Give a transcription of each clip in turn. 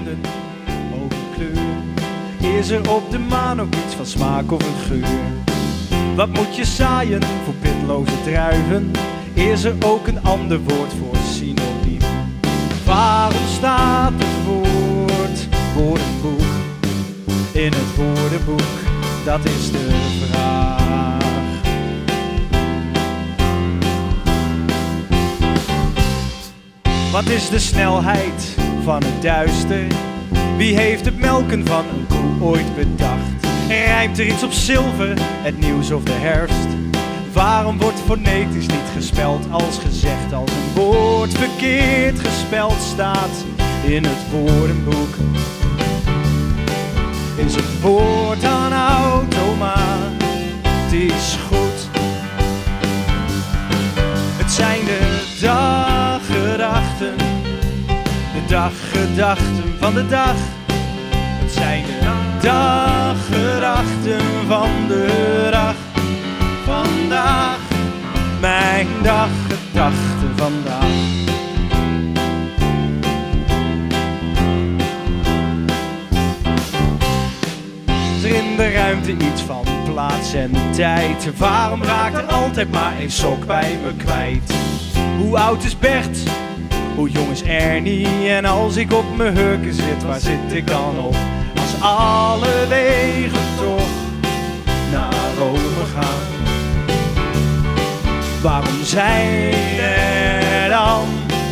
vinden, ook een kleur. Is er op de maan ook iets van smaak of een geur? Wat moet je zaaien voor pitloze druiven? Is er ook een ander woord voor synoniem? Waarom staat het woord woordenboek in het woordenboek? Dat is de vraag. Wat is de snelheid van het duister? Wie heeft het melken van een koe ooit bedacht? Rijmt er iets op zilver, het nieuws of de herfst? Waarom wordt fonetisch niet gespeld als gezegd, als een woord verkeerd gespeld staat in het woordenboek? Is het woord dan automatisch goed? Het zijn de daggedachten, de daggedachten van de dag. Het zijn de daggedachten van de dag. Vandaag, mijn daggedachten vandaag. Is er in de ruimte iets van plaats en tijd? Waarom raakt er altijd maar één sok bij me kwijt? Hoe oud is Bert? Hoe jong is Ernie? En als ik op mijn hurken zit, waar zit ik dan op? Als alle wegen toch naar Rome gaan. Waarom zijn er dan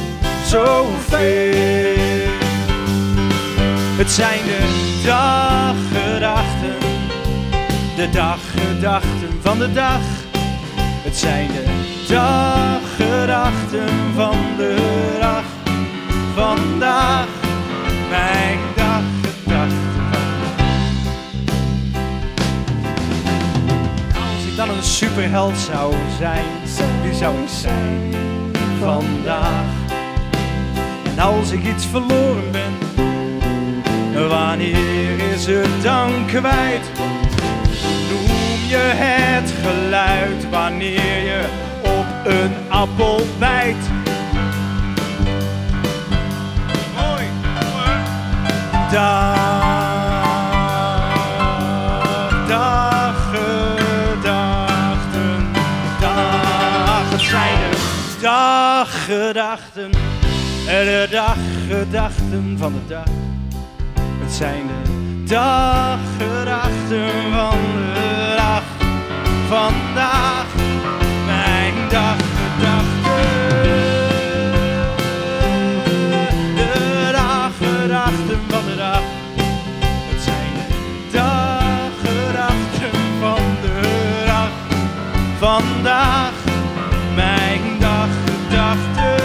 zoveel? Het zijn de daggedachten, de daggedachten van de dag. Het zijn de daggedachten van de dag. Vandaag, mijn daggedachten vandaag. Als ik dan een superheld zou zijn, wie zou ik zijn vandaag? En als ik iets verloren ben, wanneer is het dan kwijt? Noem je het geluid wanneer je op een appel bijt? Mooi hoor. Daggedachten, het zijn de daggedachten, de daggedachten van de dag. Het zijn de daggedachten van de dag. Vandaag, mijn daggedachten, de daggedachten van de dag. Het zijn de daggedachten van de dag. Vandaag, mijn daggedachten.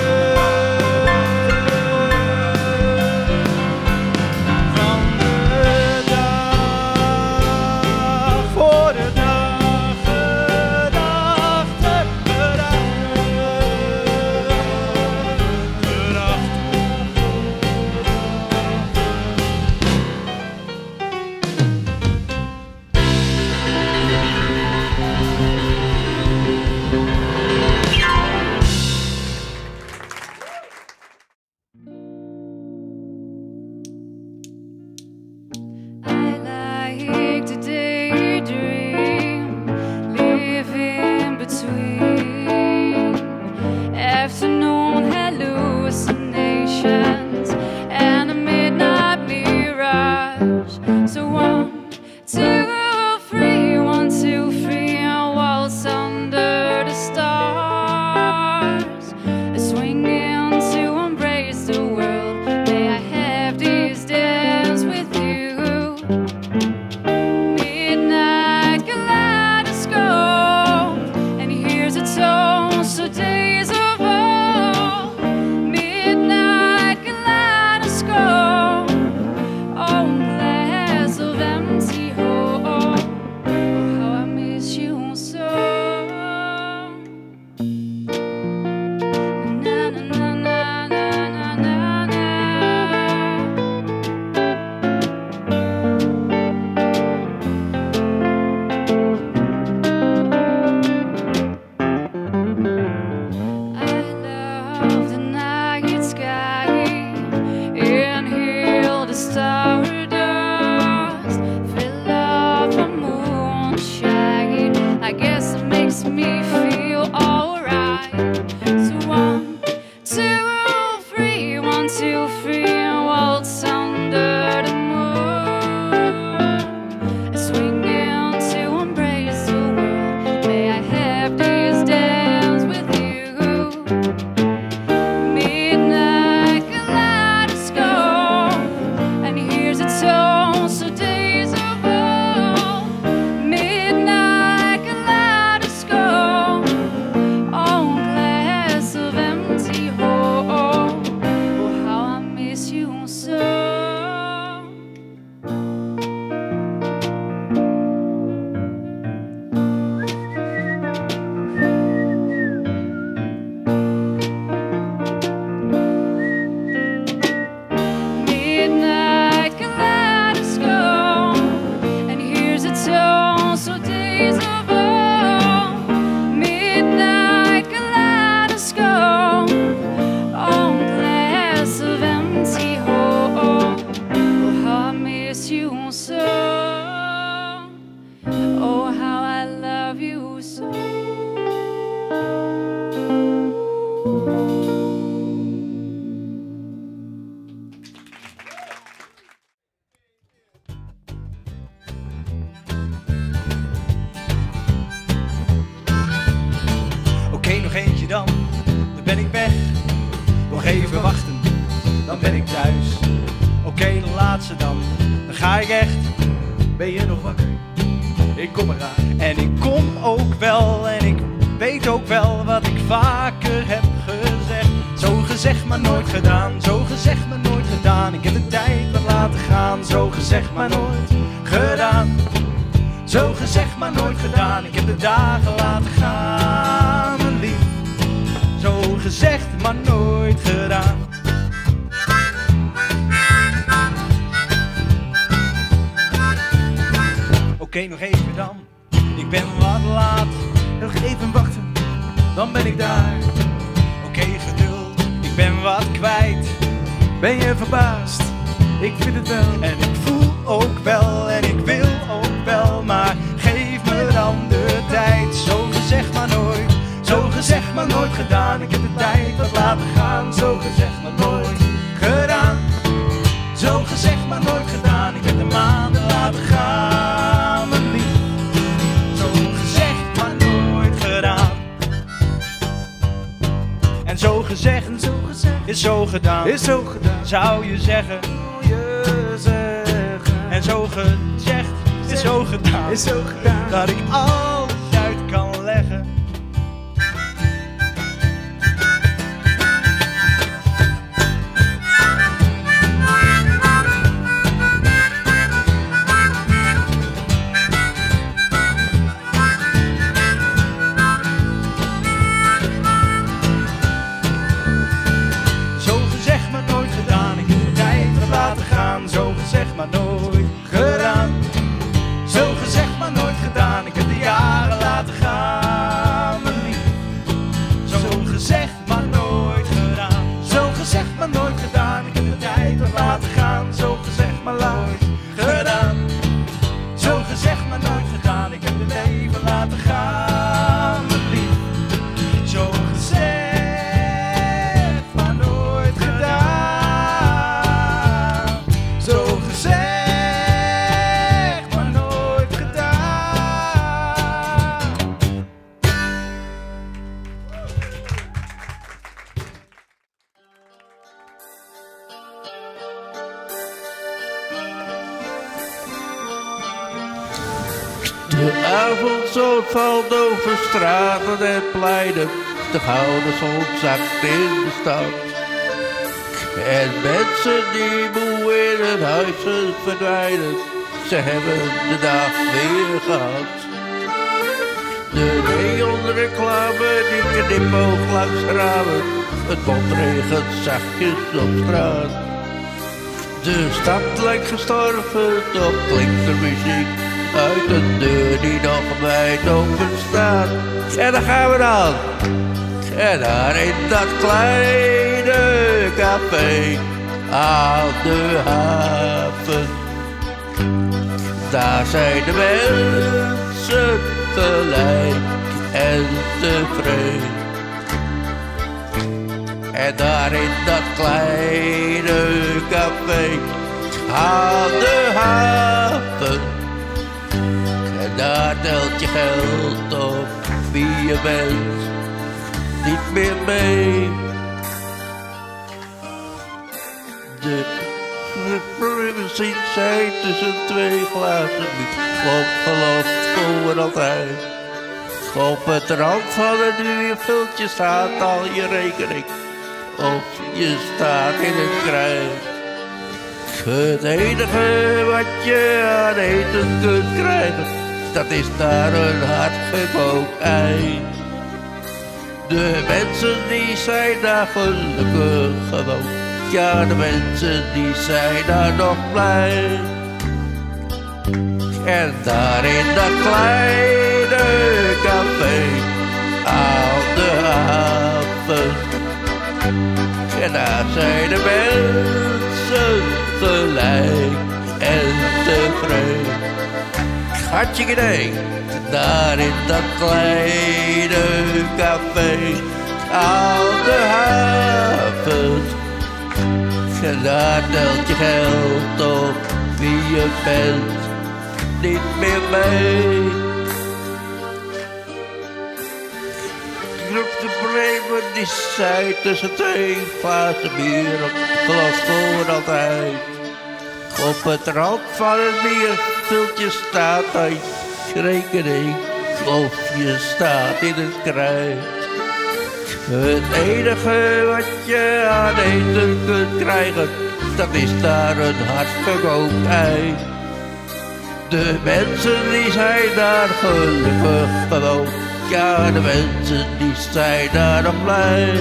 ik echt. Ben je nog wakker? Ik kom eraan. En ik kom ook wel en ik weet ook wel wat ik vaker heb gezegd. Zo gezegd maar nooit gedaan, zo gezegd maar nooit gedaan. Ik heb de tijd wat laten gaan, zo gezegd maar nooit gedaan. Zo gezegd maar nooit gedaan, ik heb de dagen laten gaan, mijn lief. Zo gezegd maar nooit gedaan. Oké, nog even dan. Ik ben wat laat. Nog even wachten, dan ben ik daar. Oké, geduld. Ik ben wat kwijt. Ben je verbaasd? Ik vind het wel. En ik voel ook wel en ik wil ook wel. Maar geef me dan de tijd. Zo gezegd maar nooit. Zo gezegd maar nooit gedaan. Ik heb de tijd wat laten gaan. Zo gezegd maar nooit gedaan. Zo gezegd maar nooit gedaan. Ik heb de maanden laten gaan, mijn lief. Zo gezegd maar nooit gedaan. En zo gezegd is zo gedaan. Is zo gedaan. Zou je zeggen. En zo gezegd is zo gedaan. Is zo gedaan. Dat ik alles uit kan leggen. Zo gezegd maar nooit gedaan. Ik heb de tijd wat laten gaan. Zo gezegd maar nooit gedaan. Zo gezegd maar nooit gedaan. Ik heb de jaren laten gaan, mijn lief. Zo gezegd maar nooit gedaan. Zo gezegd maar nooit gedaan. Ik heb de tijd wat laten gaan. Zo gezegd maar nooit gedaan. Zo gezegd maar nooit gedaan. Ik heb het leven laten gaan, mijn lief. Zo gezegd maar nooit gedaan. Zo gezegd maar nooit gedaan. De avondzon valt over straten en pleinen. De gouden zon zakt in de stad. En mensen die moe in hun huizen verdwijnen. Ze hebben de dag weer gehad. De neonreclame die knipoog langs ramen. Het montregent zachtjes op straat. De stad lijkt gestorven, toch klinkt er muziek uit een deur die nog wijd open staat. En daar gaan we dan. En daar in dat kleine café aan de haven. Daar zijn de mensen gelijk en tevreden. En daar in dat kleine café aan de haven. En daar telt je geld op wie je bent niet meer mee. De limousine zijn tussen twee glazen bier. Opgelost voor altijd. Op het rand van een uurvultje staat al je rekening. Of je staat in het kruis. Het enige wat je aan eten kunt krijgen, dat is daar een hard gekookt ei. De mensen die zijn daar gelukkig gewoon. Ja, de mensen die zijn daar nog blij. En daar in dat kleine café aan de haven. En daar zijn de mensen gelijk en tevreden. Hartstikke idee. Daar in dat kleine café aan de haven. En daar telt je geld op wie je bent niet meer mee. De problemen die zijn tussen twee glazen bier op glas voor altijd. Op het rand van het bierviltje staat hij rekening of je staat in het kruid. Het enige wat je aan eten kunt krijgen, dat is daar een hardgekookt ei. De mensen die zijn daar gelukkig gewoon, ja de mensen die zijn daar nog blij.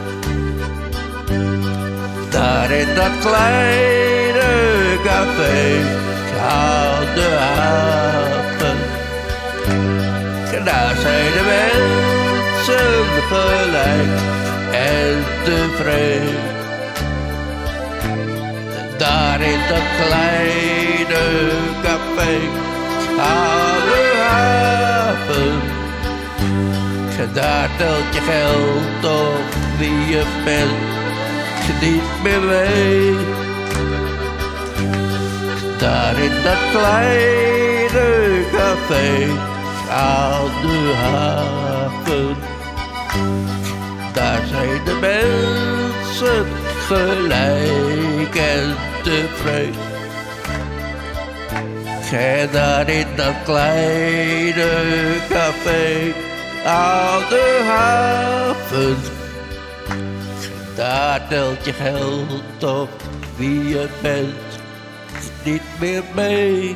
Daar in dat kleine café aan de haven, daar zijn de mensen gelijk en tevreden. Daar in dat kleine café aan de haven, daar telt je geld op wie je bent niet meer weet. Daar in dat kleine café aan de haven, daar zijn de mensen gelijk en tevreden. En daar in dat kleine café aan de haven, daar telt je geld op wie je bent niet meer mee.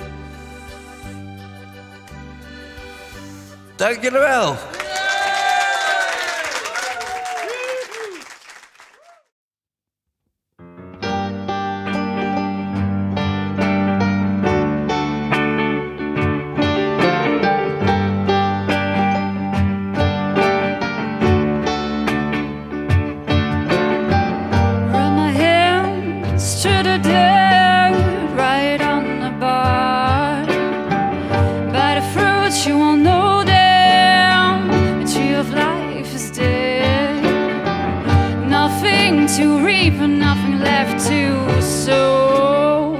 Dank jullie wel. To reap and nothing left to sow.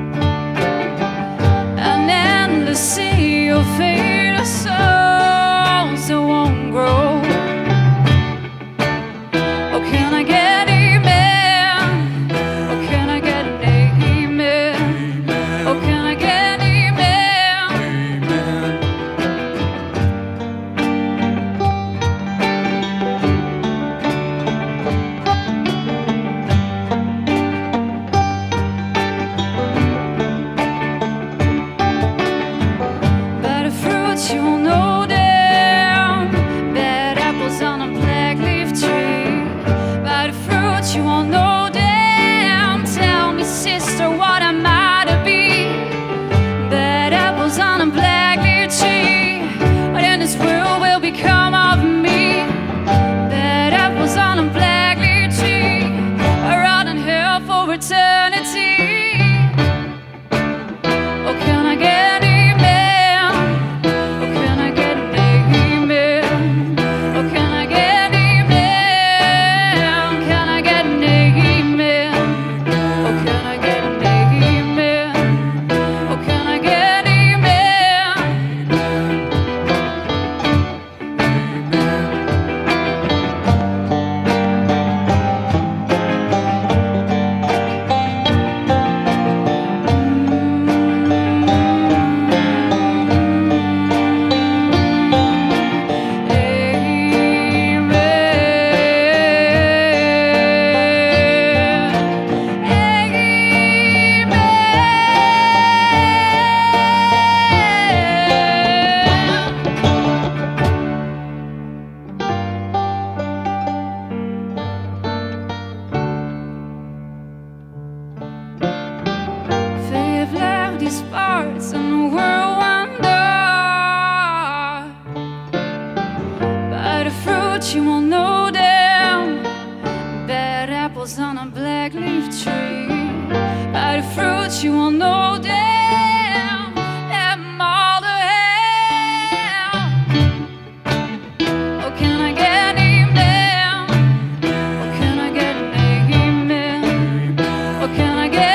An endless sea of faded souls that won't grow. Oh, can I get amen? Oh, can I get an amen? Oh, can I get amen? You'll know them. Bad apples on a black leaf tree. By the fruit you won't know them. Tell me, sister, what am I to be? Bad apples on a black leaf tree. What in this world will become of me? Bad apples on a black leaf tree. I rot in hell for eternity. Oh, can I get these parts and the world wonder? By the fruit you won't know them. Bad apples on a black leaf tree. By the fruit you won't know them. Them all to hell. Oh, can I get amen? Oh, can I get an amen? Oh, can I get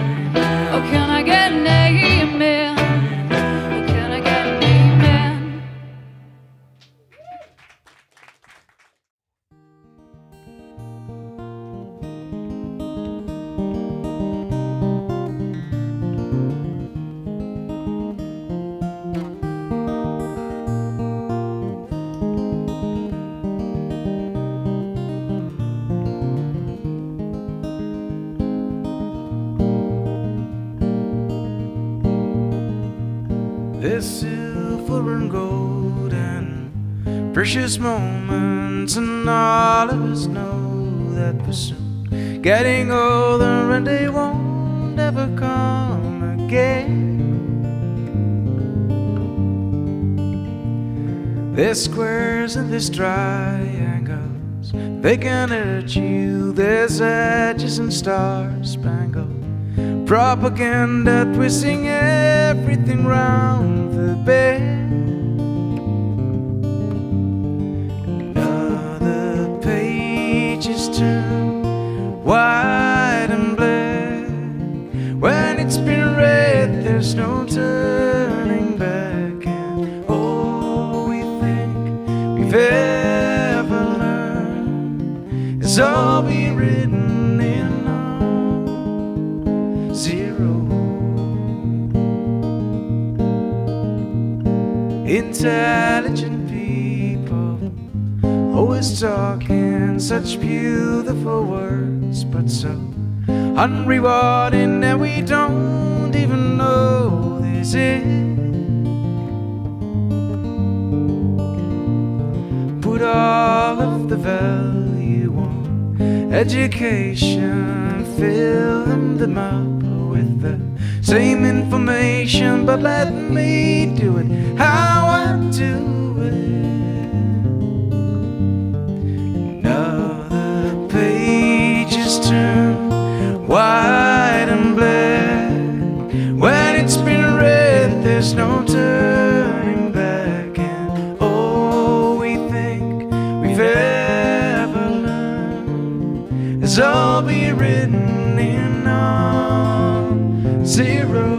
Can I get an amen? There's silver and gold and precious moments, and all of us know that we're soon getting older and they won't ever come again. There's squares and there's triangles, they can hurt you. There's edges and star-spangled propaganda twisting everything round the bend. Another page is turned white and black. When it's been read, there's no turning back. And all we think we've ever learned is all be written in zero. Intelligent people always talking such beautiful words, but so unrewarding that we don't even know this is. Put all of the value on education, fill them up with the same information, but let me do it how I do it. Another page is turned white and black. When it's been read, there's no turning back. And all we think we've ever learned is all be written in zero.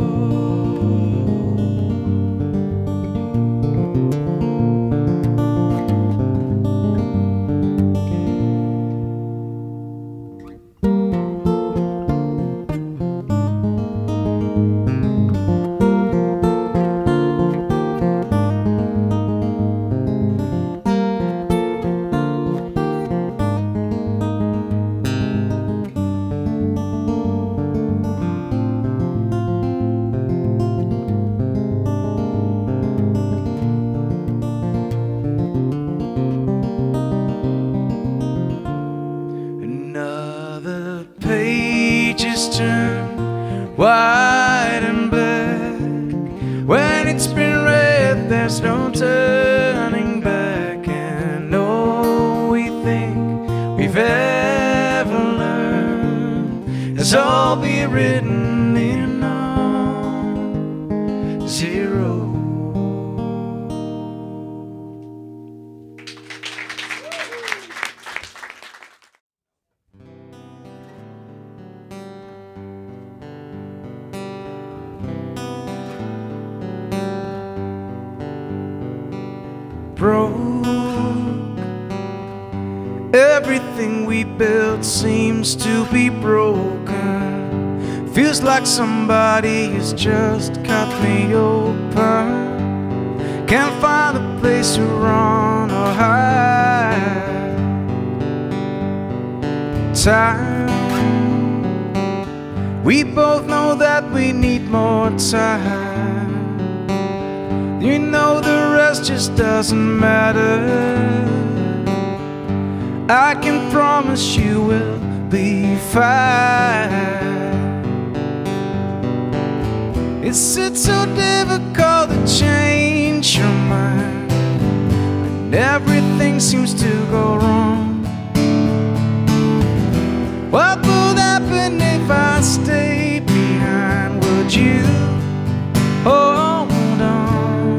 White and black. When it's been read, there's no turning back. And all we think we've ever learned has all be written in zero. Broke. Everything we built seems to be broken. Feels like somebody has just cut me open. Can't find a place to run or hide. Time. We both know that we need more time. You know the rest just doesn't matter. I can promise you will be fine. Is it so difficult to change your mind when everything seems to go wrong? What would happen if I stayed behind? Would you hold on?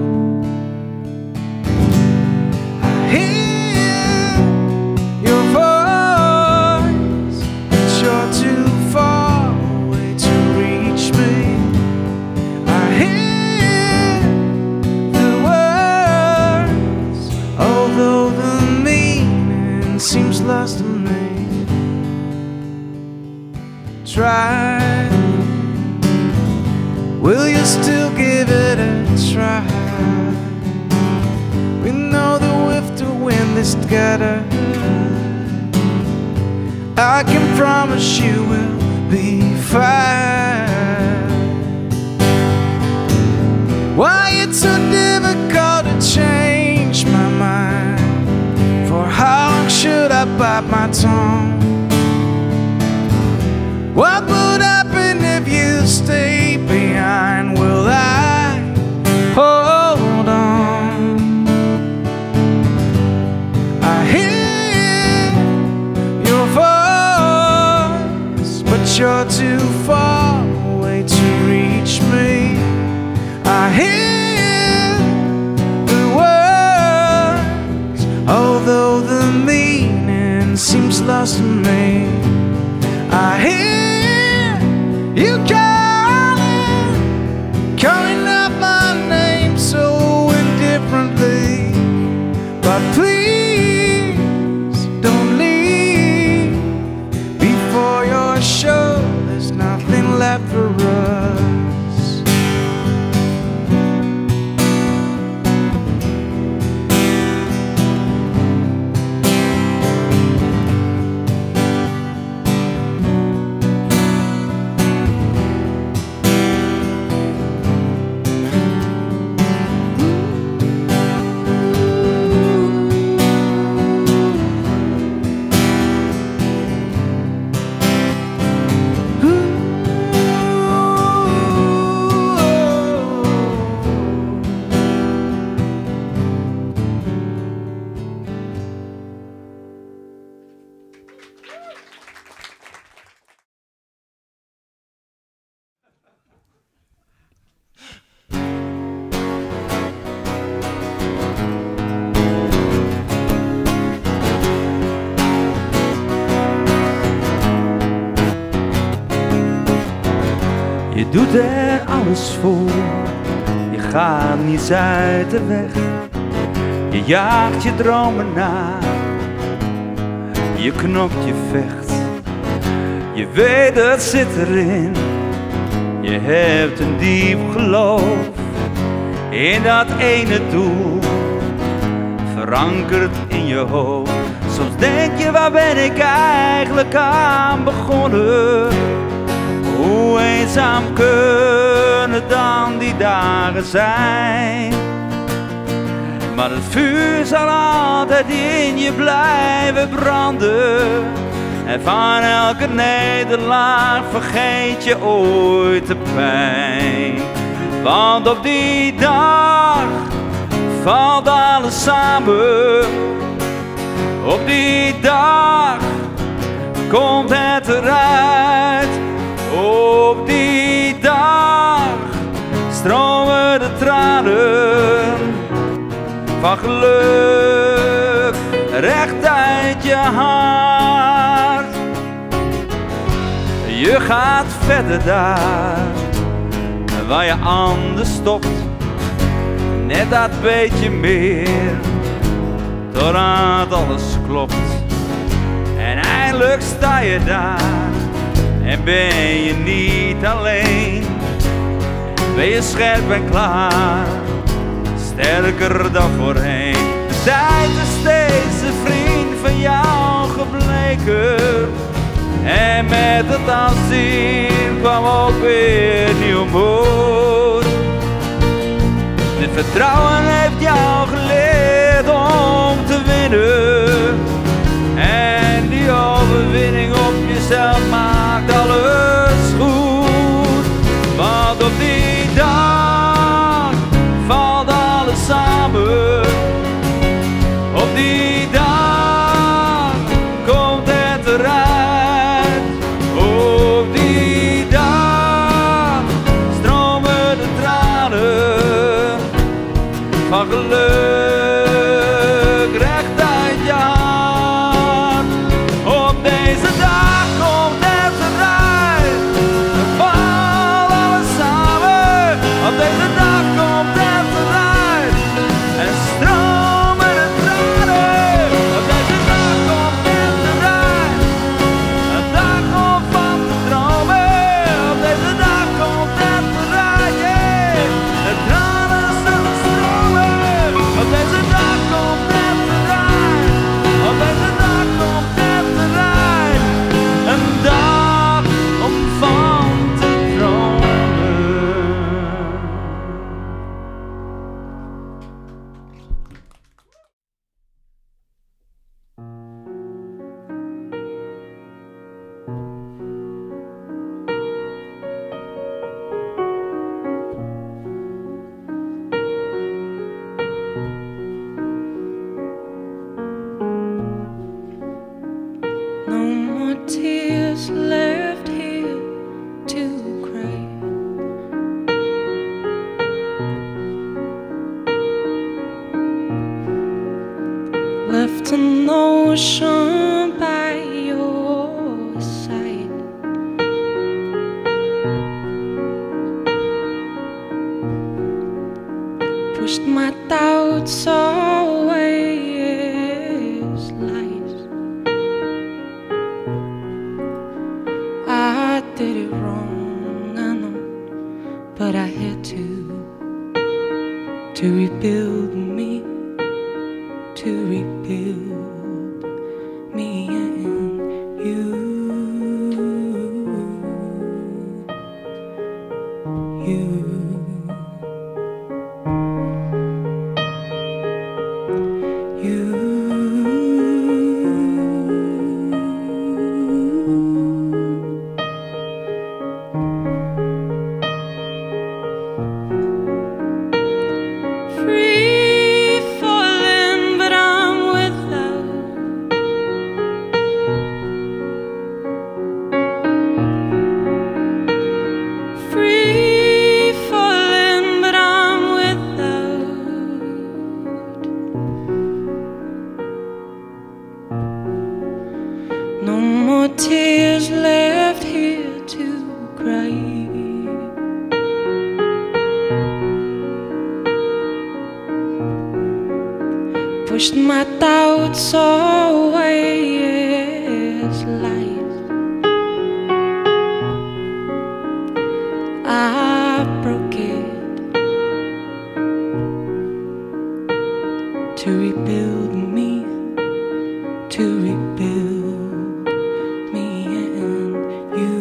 Lost to me. Try. Will you still give it a try? We know that we have to win this together. I can promise you we'll be fine. Why What would happen if you stay behind? Will I hold on? I hear your voice, but you're too far away to reach me. I hear the words, although the meaning seems lost to me. I hear you calling out my name so indifferently. But please don't leave before you're sure there's nothing left for us. Je doet er alles voor, je gaat niet uit de weg. Je jaagt je dromen na, je knokt, je vecht. Je weet het zit erin, je hebt een diep geloof in dat ene doel, verankerd in je hoofd. Soms denk je, waar ben ik eigenlijk aan begonnen? Hoe eenzaam kunnen dan die dagen zijn? Maar het vuur zal altijd in je blijven branden. En van elke nederlaag vergeet je ooit de pijn. Want op die dag valt alles samen. Op die dag komt het eruit. Op die dag stromen de tranen van geluk recht uit je hart. Je gaat verder daar waar je anders stopt, net dat beetje meer, totdat alles klopt. En eindelijk sta je daar en ben je niet alleen. Ben je scherp en klaar, sterker dan voorheen. De tijd is steeds een vriend van jou gebleken. En met het aanzien kwam ook weer nieuw moed. Dit vertrouwen heeft jou geleerd om te winnen. En die overwinning op jezelf maakt alles goed. Want op die dag valt alles samen. Op die dag komt het eruit. Op die dag stromen de tranen van geluk recht uit je hart. Op deze dag komt het eruit. We vallen alles samen. Op deze dag komt het eruit. En stromen de tranen. Op deze dag komt het eruit. Een dag om van te dromen. ocean by your side. Pushed my doubts away as lies. I did it wrong, I know, but I had to rebuild me, to rebuild me and you. No more tears left here to cry. Pushed my doubts away as lies. I broke it to rebuild me, to rebuild me and you.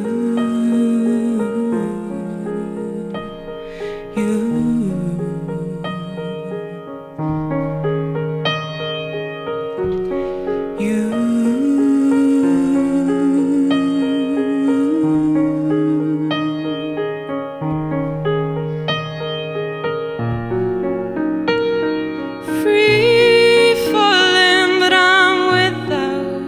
Free falling, but I'm without.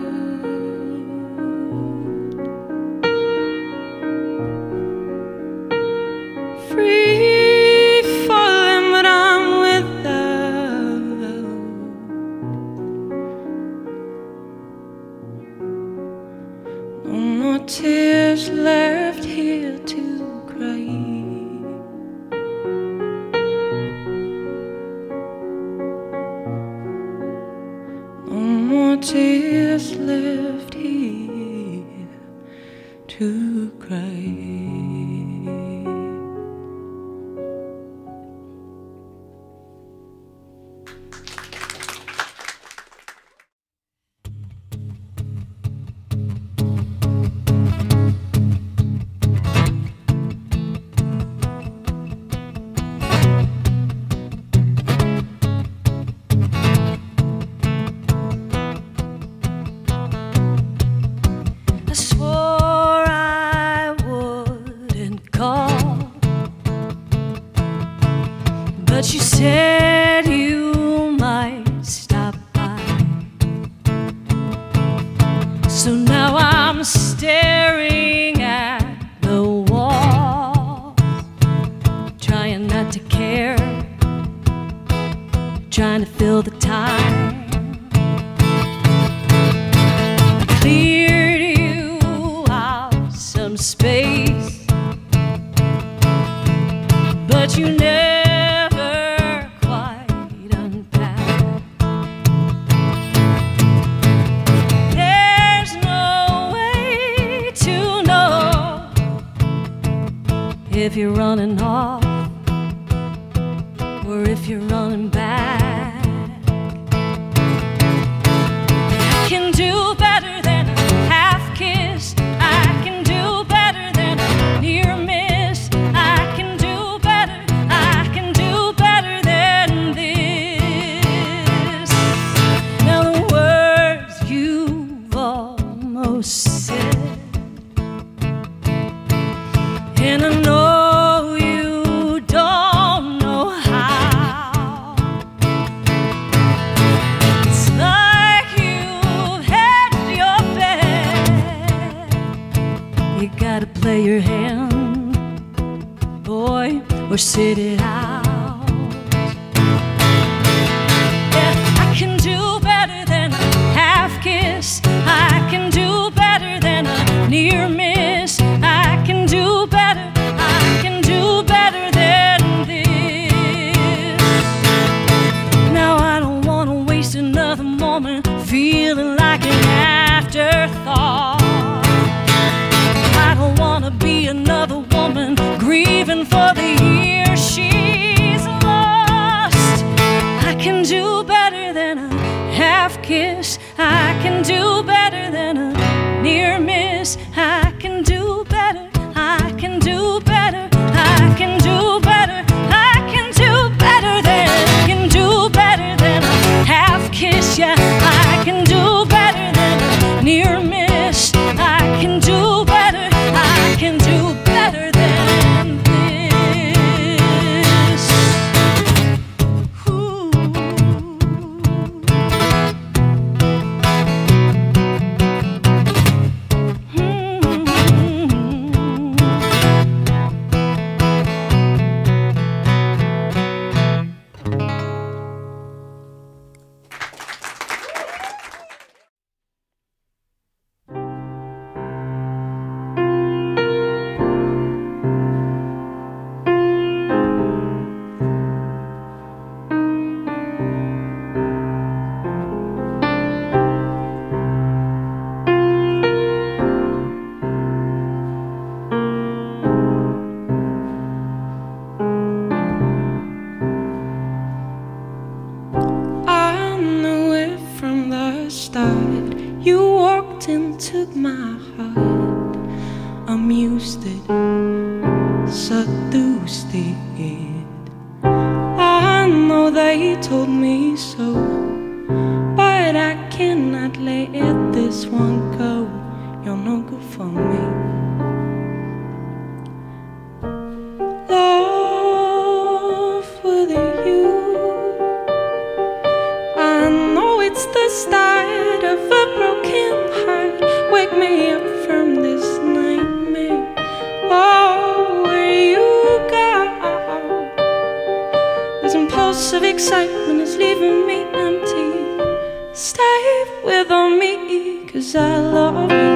Free falling, but I'm without. No more tears left here to cry. No more tears left here to cry. I swore I wouldn't call, but you said you might stop by. So now I'm staring at the wall, trying not to care, trying to fill the time. Cleared you out some space, but you never quite unpacked. There's no way to know if you're running off or if you're running back. I can do better than a half kiss. I can do better than a near miss. I can do better. I can do better than this. Now the words you've almost said, and I know you don't know how. It's like you've had your bed. You gotta play your hand, boy, or sit it out. Yeah, I can do better than a half kiss. can do better than a near miss. I can do better, I can do better than this. Now I don't want to waste another moment feeling like an afterthought. I don't want to be another woman grieving for the years she's lost. I can do better than a half kiss. I can do better than a near miss. I can do better, I can do better, I can do better, I can do better than, can do better than a half kiss. Yeah, I can do better than a near miss. I can do better, I can do better than this. Ooh. I knew it from the start. You walked and took my heart, amused it, seduced it. I know they told me so, but I cannot let this one go. You're no good for me. Love with you, I know it's the start of a broken heart. Wake me up from this nightmare. Oh, where you go? This impulsive excitement is leaving me empty. Stay with me, 'cause I love you.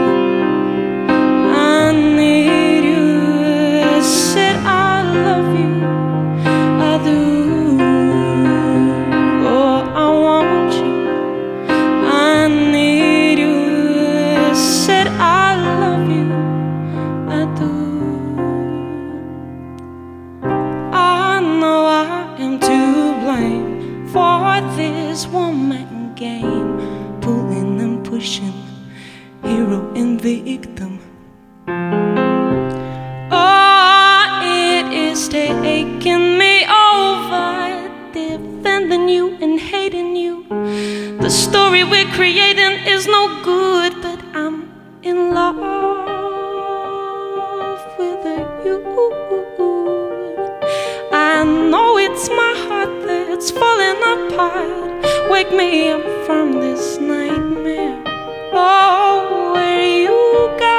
I need you. I said I love you. I do. Oh, I want you. I need you. I said I love you. I do. I know I am to blame for this one-man game, pulling and pushing, hero and victim. Oh, it is taking me over, defending you and hating you. The story we're creating is no good, but I'm in love with you. I know it's my heart that's falling apart. Wake me up from this nightmare. Oh, where you go?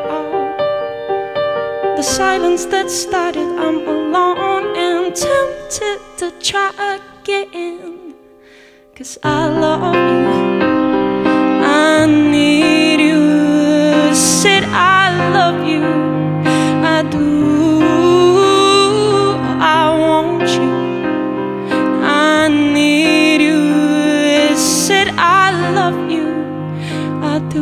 The silence that started, I'm alone and tempted to try again, 'cause I love you. I need you. Said I love you. I do. I want you. I need you. Said I love you. I do.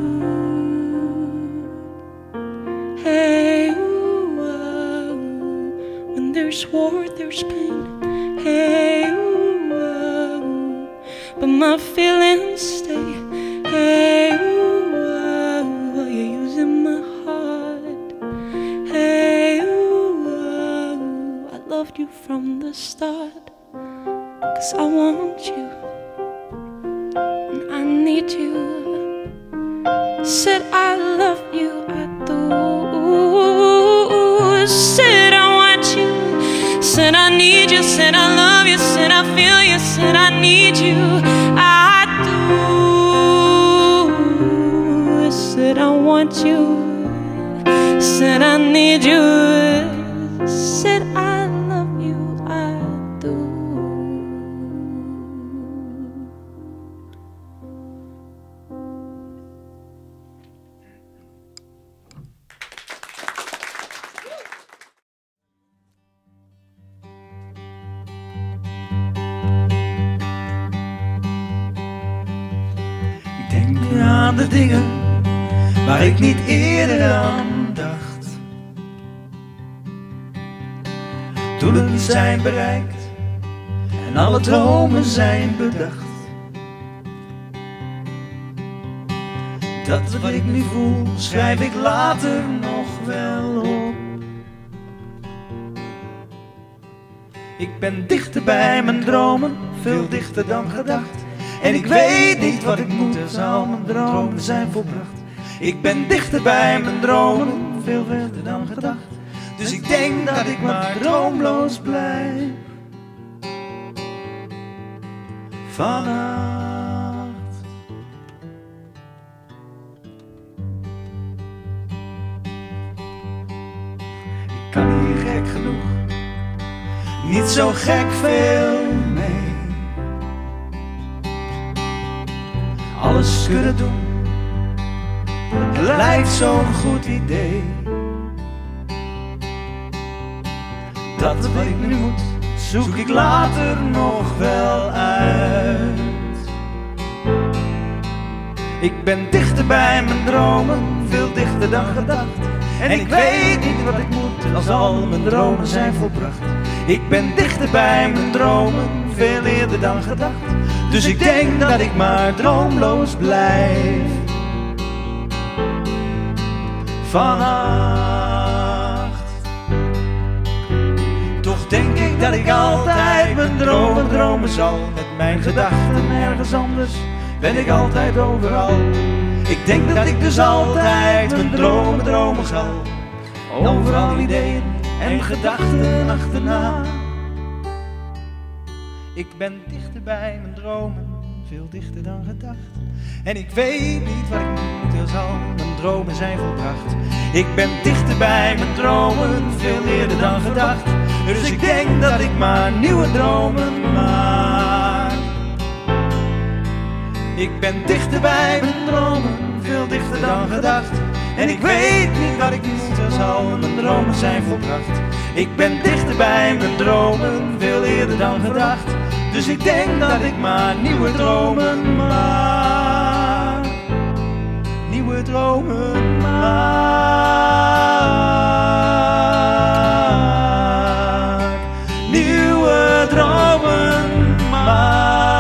Hey, ooh, when there's war, there's pain. Hey, ooh, but my feelings stay. Hey, ooh, you're using my heart. Hey, ooh, I loved you from the start, 'cause I want you and I need you. Said I love you, I do. Said I want you. Said I need you. Said I love you. Said I feel you. Said I need you. I do. Said I want you. Said I need you. Said I love you. I do. aan de dingen waar ik niet eerder aan dacht. Doelen zijn bereikt en alle dromen zijn bedacht. Dat wat ik nu voel, schrijf ik later nog wel op. Ik ben dichter bij mijn dromen, veel dichter dan gedacht. En ik weet niet wat ik moet, als al mijn dromen zijn volbracht. Ik ben dichter bij mijn dromen, veel verder dan gedacht. Dus ik denk dat ik maar droomloos blijf vannacht. Ik kan hier gek genoeg niet zo gek veel mee. Alles kunnen doen, het lijkt zo'n goed idee. Dat wat ik nu moet, zoek ik later nog wel uit. Ik ben dichter bij mijn dromen, veel dichter dan gedacht. En ik weet niet wat ik moet, als al mijn dromen zijn volbracht. Ik ben dichter bij mijn dromen, veel eerder dan gedacht. Dus ik denk dat ik maar droomloos blijf vannacht. Toch denk ik dat ik altijd mijn dromen dromen zal. Met mijn gedachten ergens anders ben ik altijd overal. Ik denk dat ik dus altijd mijn dromen dromen zal. Overal ideeën en gedachten achterna. Ik ben dichter bij mijn dromen, veel dichter dan gedacht. En ik weet niet wat ik moet, als al mijn dromen zijn volbracht. Ik ben dichter bij mijn dromen, veel eerder dan gedacht. Dus ik denk dat ik maar nieuwe dromen maak. Ik ben dichter bij mijn dromen, veel dichter dan gedacht. En ik weet niet wat ik moet, als al mijn dromen zijn volbracht. Ik ben dichter bij mijn dromen, veel eerder dan gedacht. Dus ik denk dat ik maar nieuwe dromen maak. Nieuwe dromen maak. Nieuwe dromen maak.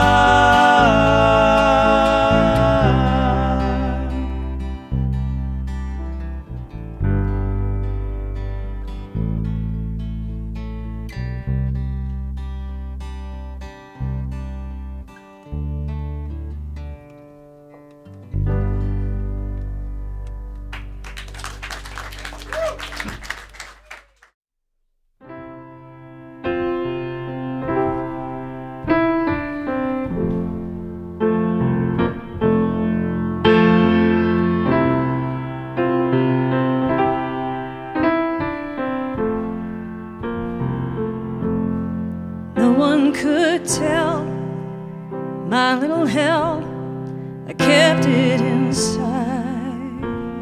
Tell my little hell, I kept it inside.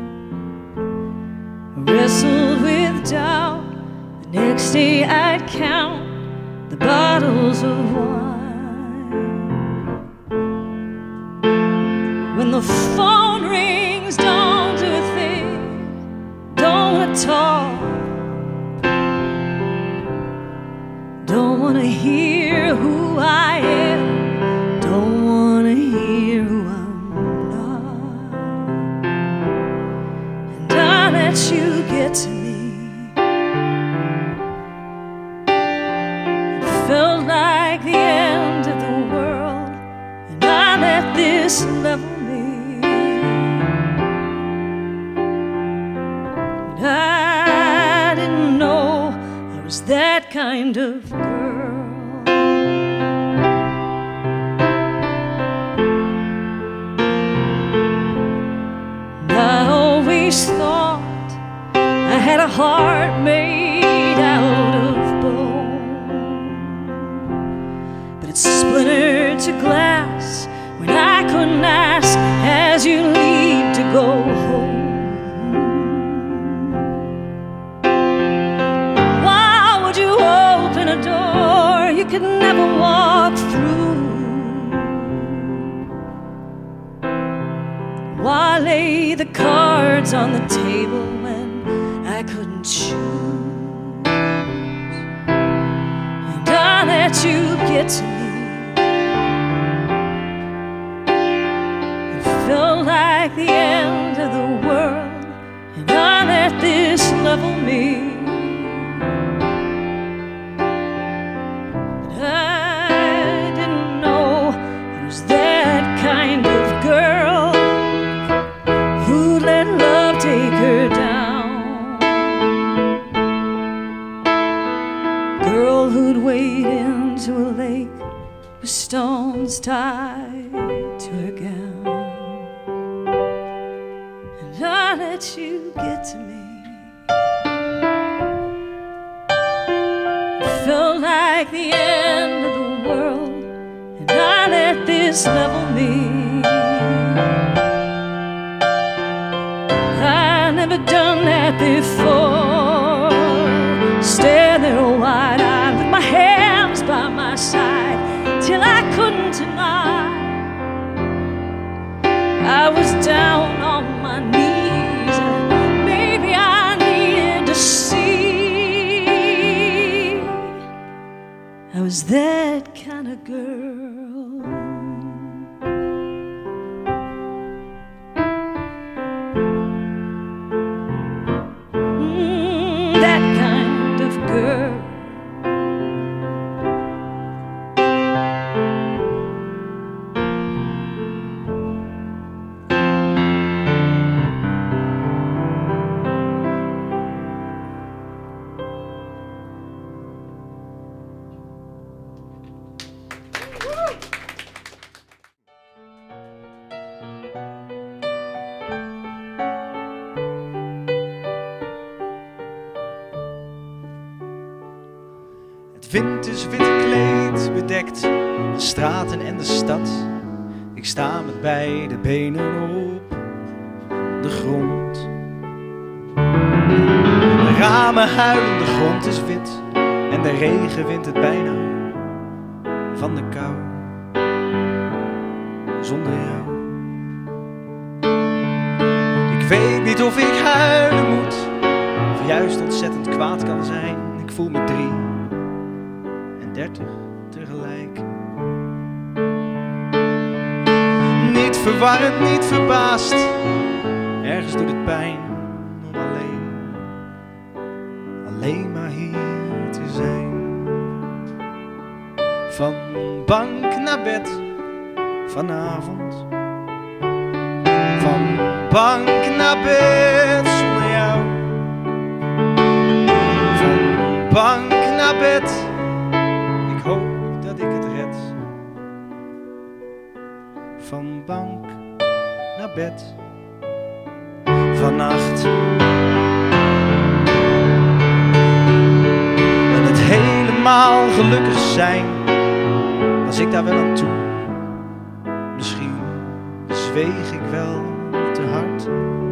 I wrestled with doubt. The next day I'd count the bottles of wine. When the phone rings, don't do a thing, don't wanna talk, don't wanna hear who I am, don't wanna hear who I'm not. And I let you get to me. It felt like the end of the world, and I let this level me. And I didn't know I was that kind of girl. I always thought I had a heart made out of bone, but it's splintered to glass when I couldn't ask as you leave to go home. Why would you open a door you could never walk through? Why lay the cards on the table when I couldn't choose, and I let you get to me. It felt like the end of the world, and I let this level me. But I didn't know I was that kind of girl who'd let love take her down. Girl who'd wade into a lake with stones tied to her gown, and I let you get to me. It felt like the end of the world, and I let this level me. I never done that before. Stand there wide-eyed with my hands by my side till I couldn't deny. I was down on my knees, and maybe I needed to see I was that kind of girl. That kind of girl. Wind is wit gekleed, bedekt de straten en de stad. Ik sta met beide benen op de grond. De ramen huilen, de grond is wit en de regen wint het bijna van de kou. Zonder jou. Ik weet niet of ik huilen moet of juist ontzettend kwaad kan zijn. Ik voel me 33 tegelijk. Niet verwarrend, niet verbaasd. Ergens doet het pijn om alleen maar hier te zijn. Van bank naar bed vanavond. Van bank naar bed zonder jou. Van bank naar bed. Ik hoop dat ik het red. Van bank naar bed vannacht. En het helemaal gelukkig zijn, was ik daar wel aan toe. Misschien zweeg ik wel te hard.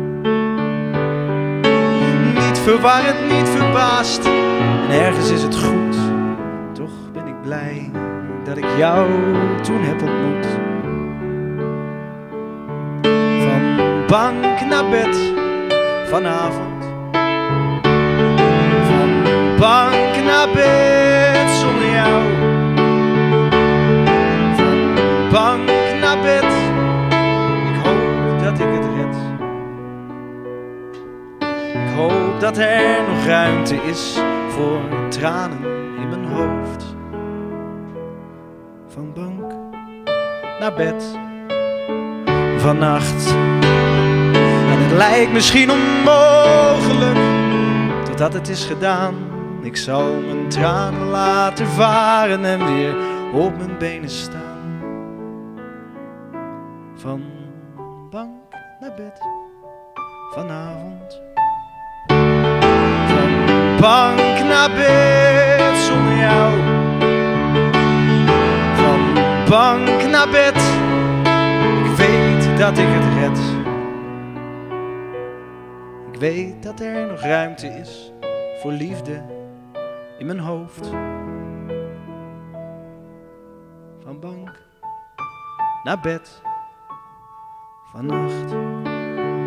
Niet verwarrend, niet verbaasd. En ergens is het goed. Toch ben ik blij dat ik jou toen heb ontmoet. Van bank naar bed vanavond. Van bank naar bed zonder jou. Van bank naar bed. Ik hoop dat ik het red. Ik hoop dat er nog ruimte is voor tranen in mijn hoofd. Van bank naar bed vannacht. En het lijkt misschien onmogelijk, totdat het is gedaan. Ik zal mijn tranen laten varen en weer op mijn benen staan. Van bank naar bed vanavond. Van bank naar bed zonder jou. Van bank naar bed. Ik weet dat ik het red. Ik weet dat er nog ruimte is voor liefde in mijn hoofd. Van bank naar bed vannacht.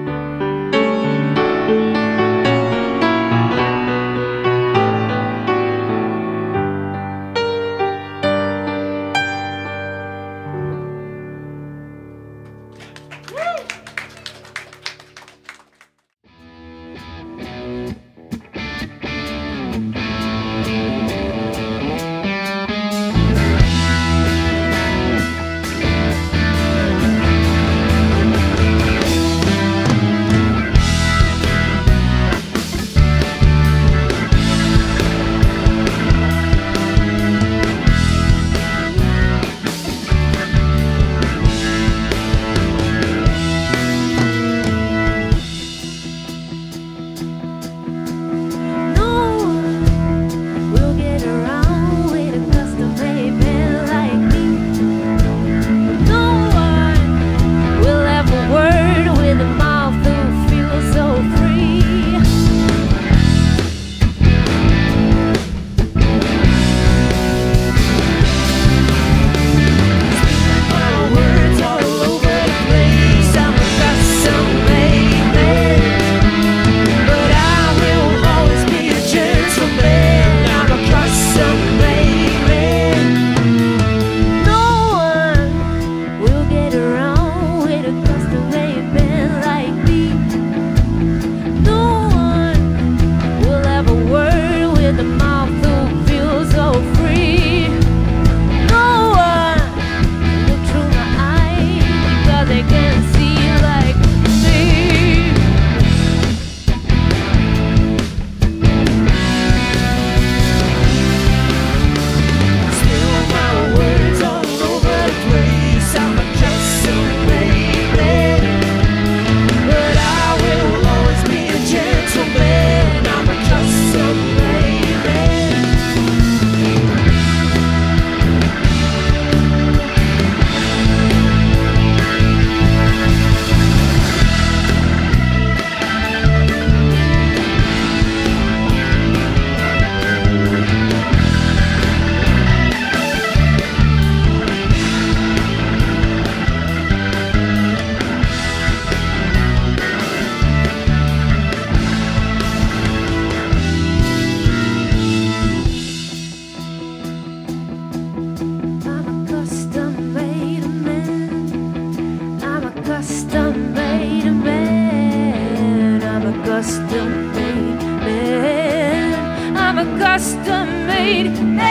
I'm a custom-made man.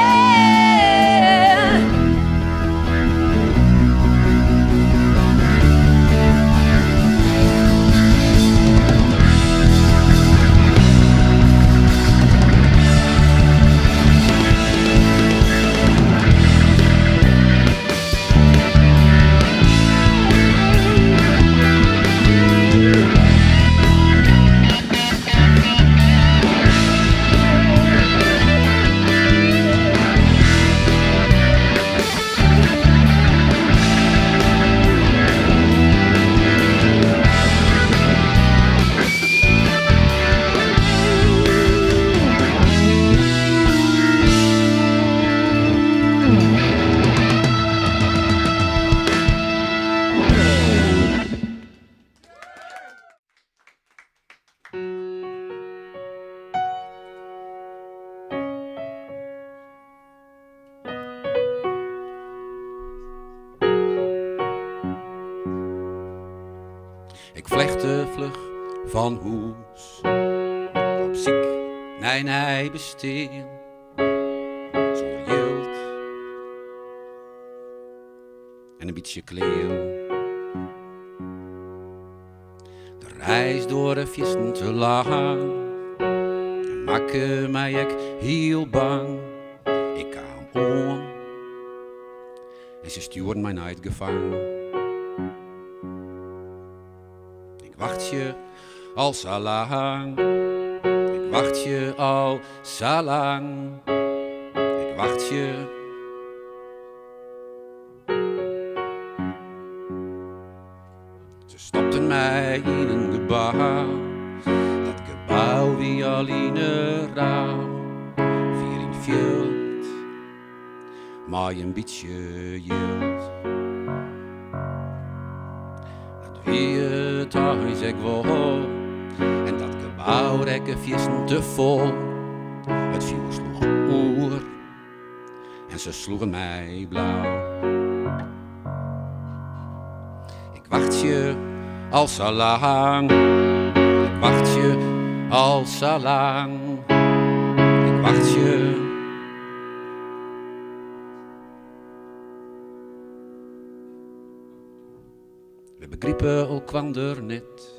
Ik vlechte vlug van hoes, op ziek, nee, besteen, zonder geld en een beetje klein. De reis door de viesten te lang, en maakte mij ik heel bang. Ik kwam om en ze stuurden mij naar het gevangen. Ik wacht je al zo lang, ik wacht je al zo lang, ik wacht je. Ze stopten mij in een gebouw, dat gebouw wie alleen rouw, vier in veld, maar een beetje geld. Wie het huis ik wou, en dat gebouw rekken viesten te vol. Het vuur sloeg oer, en ze sloegen mij blauw. Ik wacht je al zo lang, ik wacht je al zo lang, ik wacht je. We begrepen elkander net.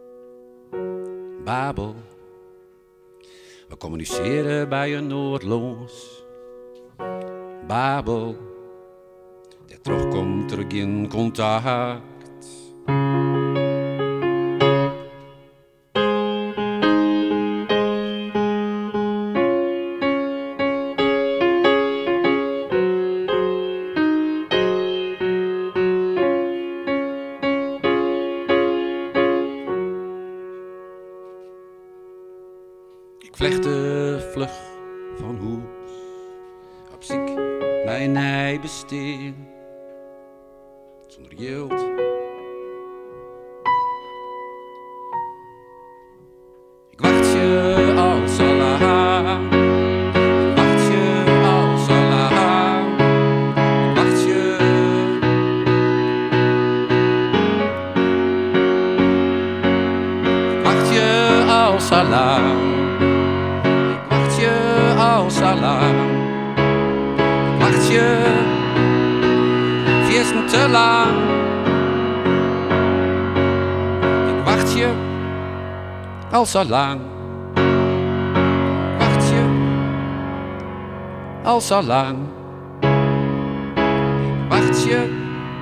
Babel. We communiceren bij een noordloos. Babel. Der terugkomt terug in contact. Ik vlechte vlug van hoes, op ziek mijn ei besteen, zonder geld. Ik wacht je al zo lang, ik wacht je al zo lang, ik wacht je. Ik wacht je al zo lang. Al zo lang, ik wacht je, viesten te lang. Ik wacht je, al zo lang. Ik wacht je, al zo lang. Ik wacht je.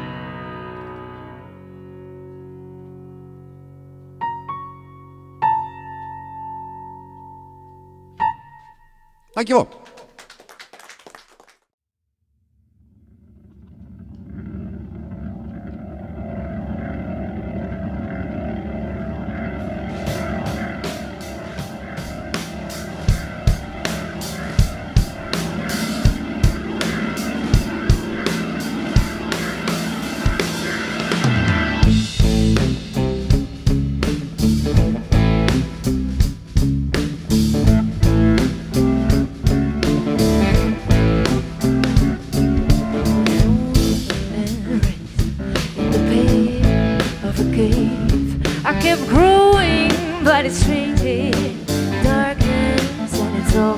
Dankjewel.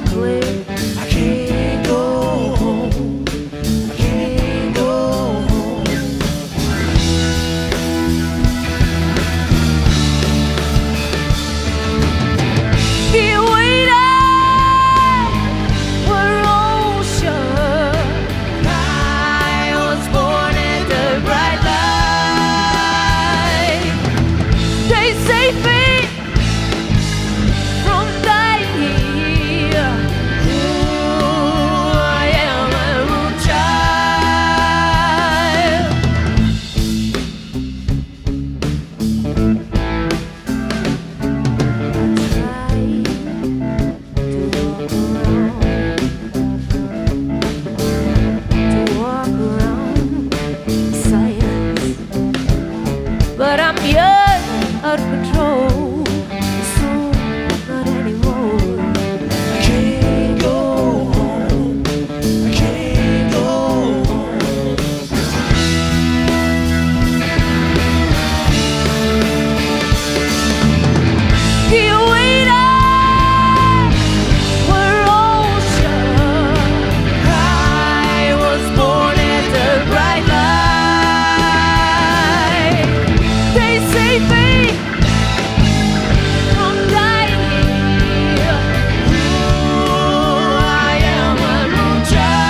walk away. I can't go home. I can't go home. Here waiting for ocean. I was born in the bright light. They save me from dying here. Ooh, I am a rude child. To walk around silence, but I'm young, out of control. So not anymore. I can't go home. I can't go home. Here waiting for ocean. I was born in the bright light. They save me from dying here. Ooh, I am a rude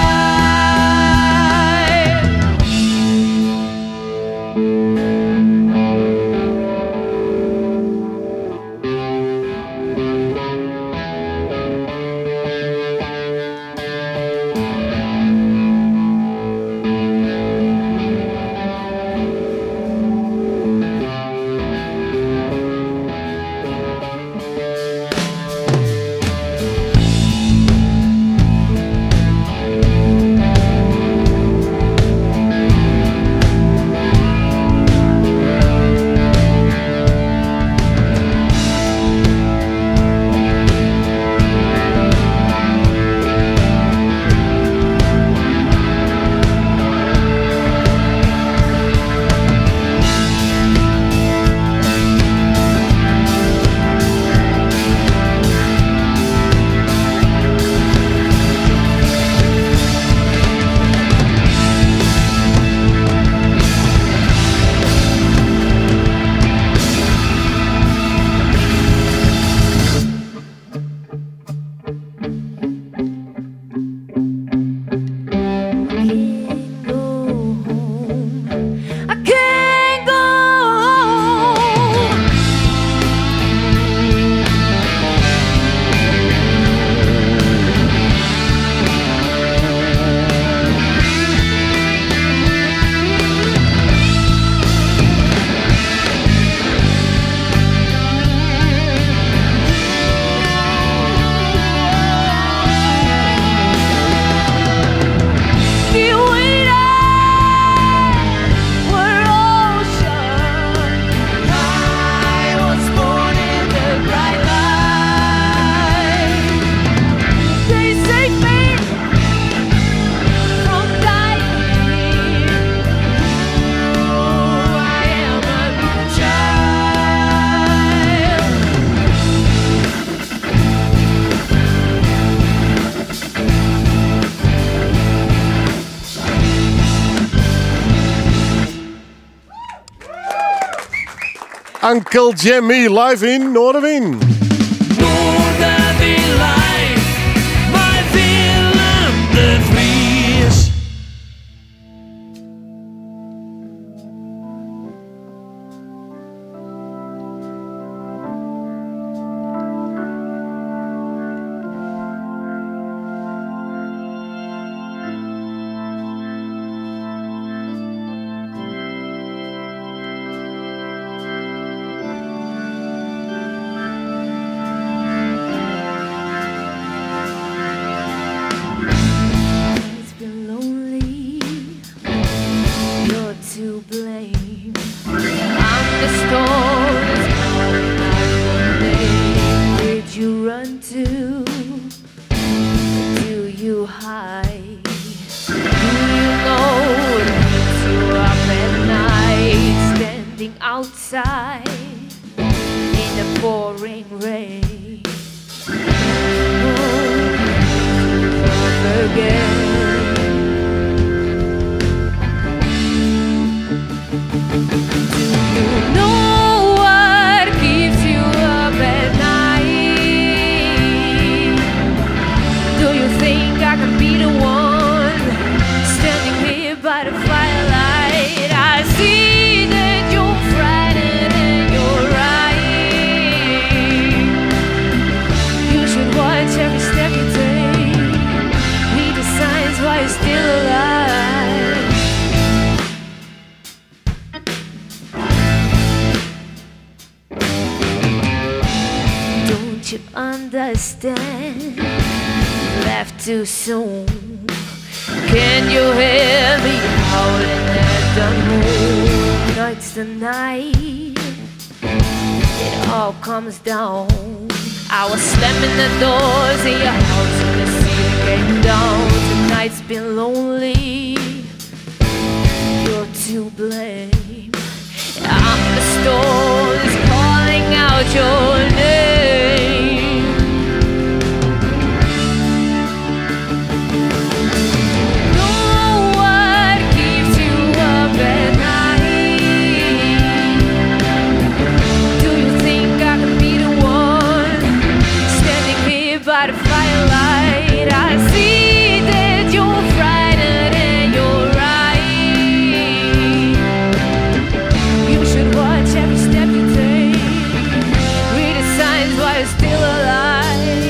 Uncle Jimmy live in Noorderwien. Noorderwien live, bij Willem de Vries. left too soon. Can you hear me howling at the moon? Night's the night, it all comes down. I was slamming the doors in your house and the ceiling came down. Tonight's been lonely, you're to blame. I'm the storm that's calling out your name. Know what keeps you up at night? Do you think I could be the one standing here by the firelight? I see that you're frightened and you're right. You should watch every step you take. Read the signs while you're still alive.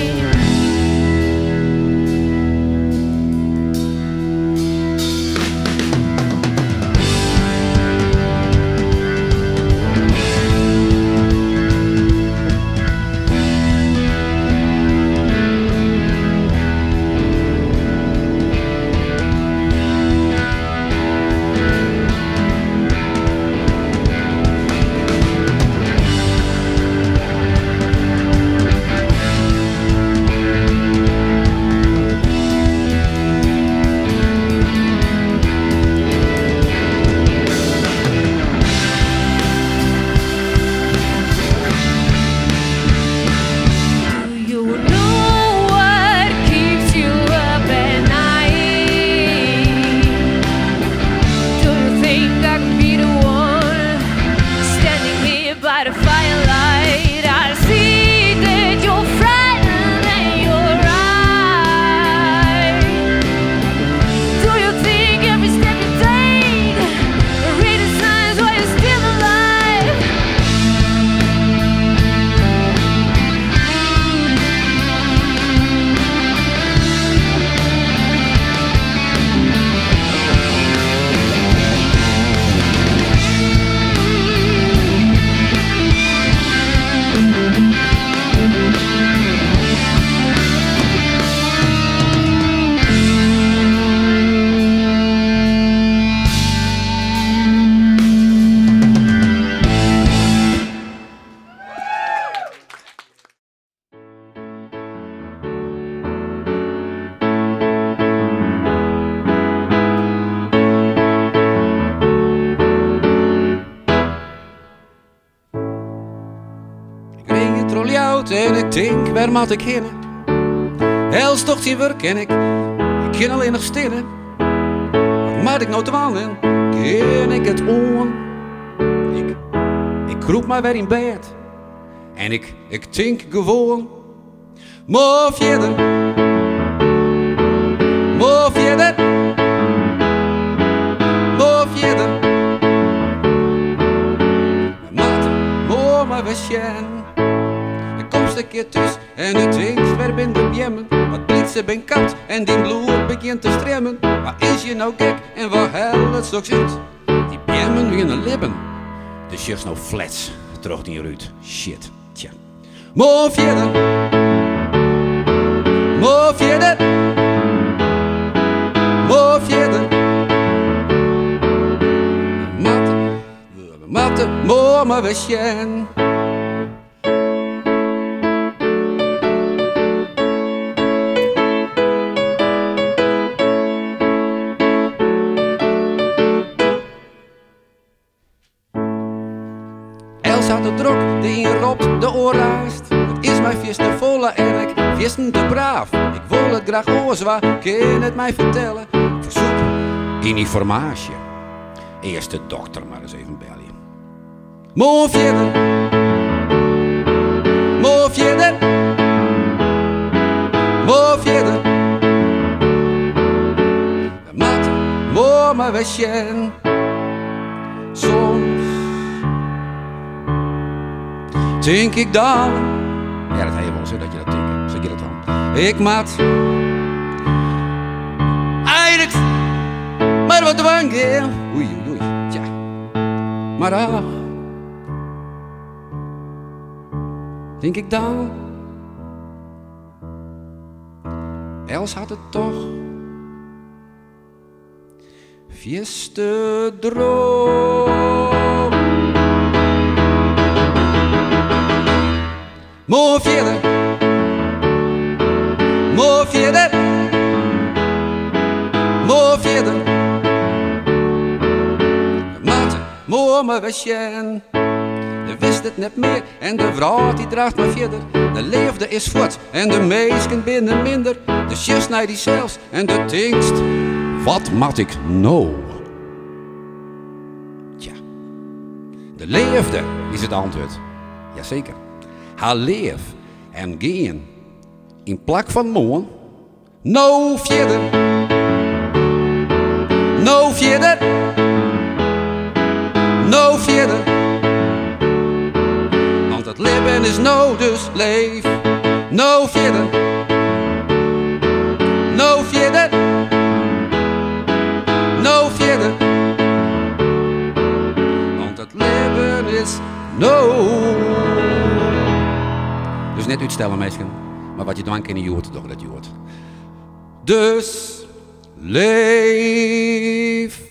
En ik denk, waar moet ik heen? Els toch geen werk en ik kan alleen nog stillen. Maar ik nou te wandelen, ken ik het on. Ik kroep maar weer in bed en ik denk gewoon. Mof verder, mof verder, mof verder. Maar we zijn. Een keer thuis en u denkt, waar ben de bjemmen? Wat blitsen ben kat en die bloed begint te stremmen. Waar is je nou gek en waar hel het zo zit? Die bjemmen beginnen lippen. De shirts nou flats, terug in je ruit. Shit, tja. Mof verder, mof verder, mof verder. Matte, maar we zijn. Had de drok die je ropt de oorlijst. Het is mijn viesten volle en ik viesten te braaf. Ik wil het graag oorzwa, kan het mij vertellen. Verzoek in informatie. Eerst de dokter maar eens even bellen. Mooi verder, mooi verder, mooi verder. We moeten mooi maar we zijn. Soms denk ik dan, ja dat heb je wel zo dat je dat denkt, zeg je dat dan? Ik maat eigenlijk maar wat dwang, oei, tja, maar ach, denk ik dan, Els had het toch vieste droom. Mooi verder, mooi verder, mooi verder. Maat, mooi maar wezen. Je wist het net meer en de vrouw die draagt maar verder. De leefde is voort en de meisken binnen minder. De chef snijdt die zelfs en de tingst. Wat mat ik nou? Tja, de leefde is het antwoord. Jazeker. Haar leef en geen in plak van moon. Nou verder. Nou verder. Nou verder. Want het leven is nou dus leef. Nou verder. Nou verder. Nou verder. Want het leven is nou. Dus net uitstellen meisje, maar wat je dan kan je hoort, toch dat je hoort. Dus leef.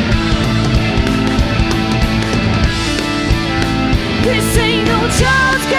This ain't no child's game.